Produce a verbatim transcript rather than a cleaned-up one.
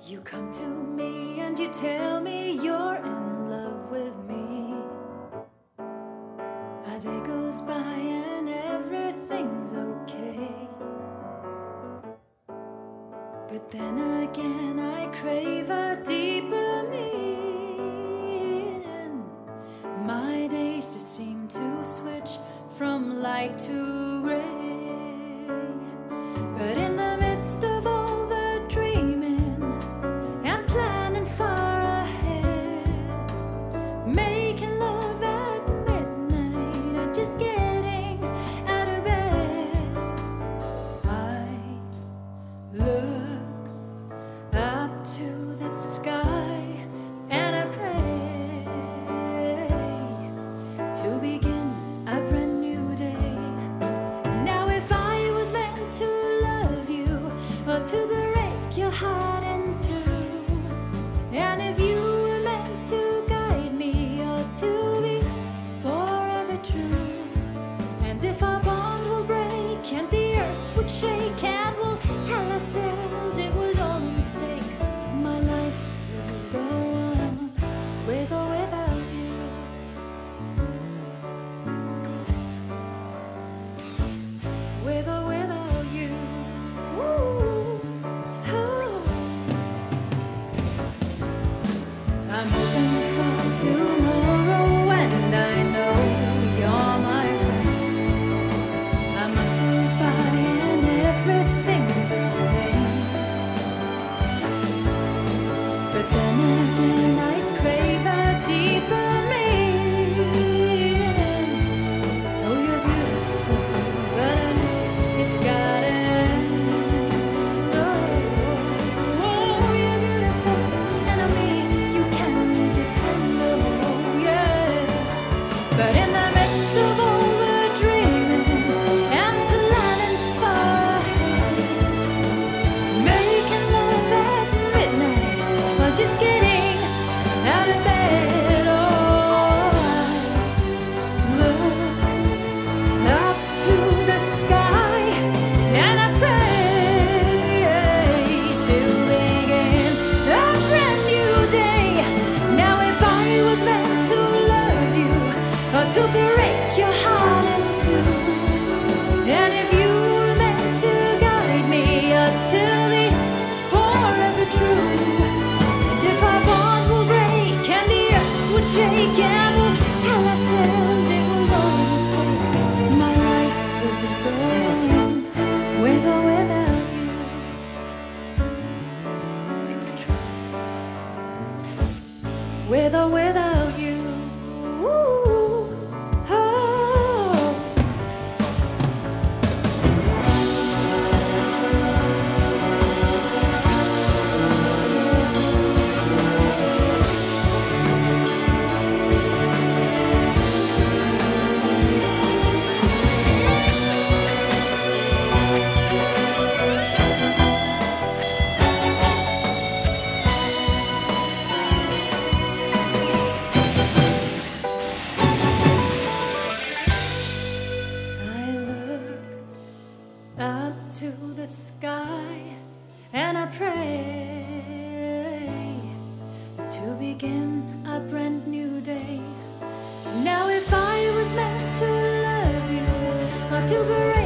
You come to me and you tell me you're in love with me. A day goes by and everything's okay. But then again I crave a deeper meaning. My days just seem to switch from light to rain. But in the midst of all the dreaming and planning far ahead, making love at midnight or just getting out of bed, I look up to the sky and I pray to begin a brand new day. Now if I was meant to love you or to break your heart in two, and if you were meant to guide me or to be forever true, and if our bond will break and the earth would shake and we'll tell ourselves it was all a mistake, my life will go on with or without you. With or without you. Ooh, oh. I'm hoping for tomorrow and I know you're my friend. A month goes by and everything's the same. But then again I crave a deeper meaning. Oh, you're beautiful, but I know it's gotta end. Oh, you're beautiful, and on me you can depend. Oh, yeah. But in the midst of all the dreaming and planning far ahead, making love at midnight or just getting out of bed, oh, I look up to the sky and I pray to begin a brand new day. Now if I was meant to love you or to break your heart in two, and if you were meant to guide me or to be forever true, and if our bond will break and the earth would shake and we'll tell ourselves it was all a mistake, my life will go on with or without you. It's true. With or without you. Ooh, oh. I look up to the sky and I pray to begin a brand new day. Now if I was meant to love you or to break